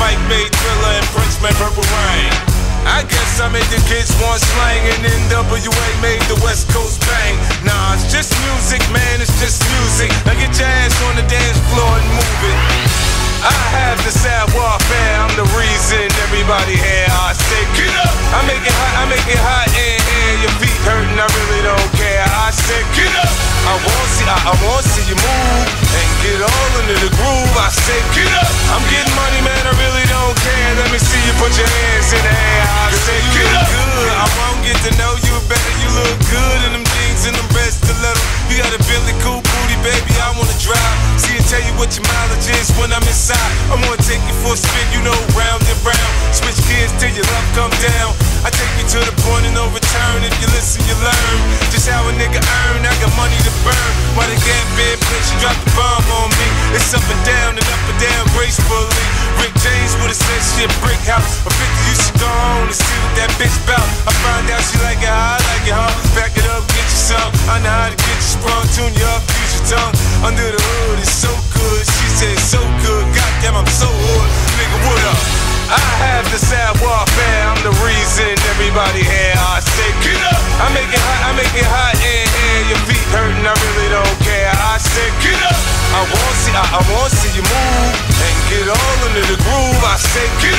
Mike made Thriller and Prince made Purple Rain. I guess I made the kids want slang, and NWA made the West Coast bang. Nah, it's just music, man, it's just music. Now get your ass on the dance floor and move it. I have the sad warfare, I'm the reason everybody here. I say, get up! I make it hot in here. Your feet hurting, I really don't care. I say, get up! I wanna see you move and get all into the groove. I say, get up! I'm getting money, man, I really don't care. Let me see you put your hands in the air. I say, get up! Good. I won't get to know you better. You look good in them jeans and them red stilettos. You got a Billy Cool booty, baby, I wanna drive. See and tell you what your mileage is when I'm inside. I'm gonna take you for a spin, you know, round and round. Switch gears till your love come down. I take you to the point of no return. If you listen, you learn just how a nigga earn. I got money to burn. Why the gap bed bitch, you drop the bomb on me. It's up and down gracefully. Rick James would've said shit, brick house. A 50 you should go on and see what that bitch bout. I found out she like it how I like it, huh? Back it up, get you some. I know how to get you sprung, tune you up, use your tongue. Under the hood, it's so good. She said so good. Goddamn, I'm so hood. Nigga, what up? I have the sad warfare. I'm the reason everybody here. I say, get up! I make it hot in here. Your feet hurting, I really don't care. I say, get up! I wanna see you move and get all into the groove. I say, get